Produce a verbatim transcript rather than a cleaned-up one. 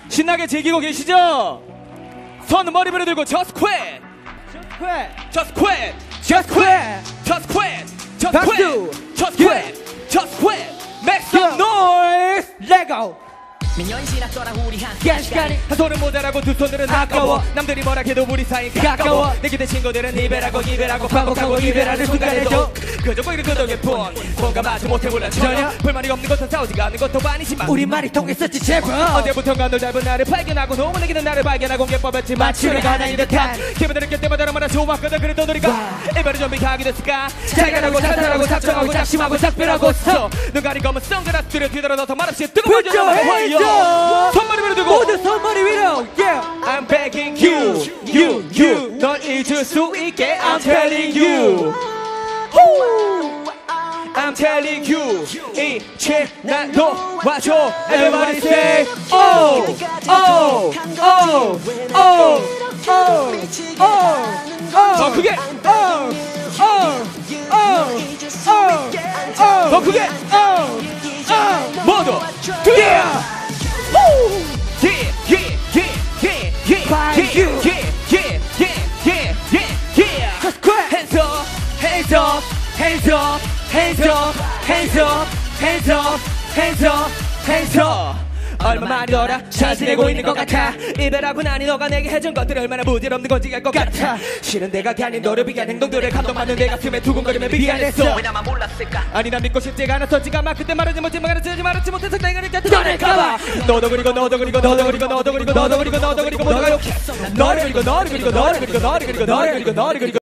신나게 즐기고 계시죠? 손 머리 위로 들고 just quit just quit just quit just quit just quit just quit just quit make some noise Let go. 민년이 지났더라 우리 한 시간이 한 손은 모자라고 두 손들은 아까워 남들이 뭐라 해도 우리 사이 가까워 내 기대 친구들은 이별하고 이별하고 반복하고 이별하는 순간에도 그저 보이는 그 덕에 뿐 뭔가 마주 못해 몰라 전혀 불만이 없는 것은 싸우지가 않는 것도 아니지만 우리 말이 통했었지 제발. 언제부턴가 널 닮은 나를 발견하고 노무내기는 나를 발견하고 공개법했지 마치 우리가 하나인 듯한 기분을 느낄 때마다 얼마나 좋았거든 그래도 우리가 이별을 준비하게 됐을까 잘가라고 산산하고 작정하고 작심하고 작별하고 서 눈 가린 검은 선글라스를 뒤돌아서 말없이 뜨거운 Put your hands up. 손머리 위로 두고 모두 손머리 위로. Yeah. I'm begging you, you, you 널 잊을 수 있게 I'm telling you I'm telling you 이제 날 놓아줘 Everybody say oh, oh, oh, oh, oh, oh, oh 더 크게 oh, oh, oh, oh, oh 더 크게 oh, oh 모두 yeah Yeah, yeah, yeah, yeah, yeah, By yeah, you. yeah, yeah, yeah, yeah, yeah, yeah. Just quit. Hands up, hands up, hands up, hands up, hands up, hands up, hands up, hands up. 얼마만이더라 잘 지내고 있는 것 같아 이별하고 나니 너가 내게 해준 것들이 얼마나 부질없는 건지 알 것 같아 싫은 내가 아닌 너를 위한 행동들을 감동받는 내 가슴에 두근거리며 미안했어 왜 나만 몰랐을까 아니 난 믿고 싶지가 않았었지가 막 그때 말하지 못지 말하지 말하지 못해서 내가 이렇게 떠날까봐 너도 그리고 너도 그리고 너도 그리고 너도 그리고 너도 그리고 너도 그리고 모두가 욕했어 너를 그리고 너를 그리고 너를 그리고 너를 그리고 너를 그리고 너를 그리고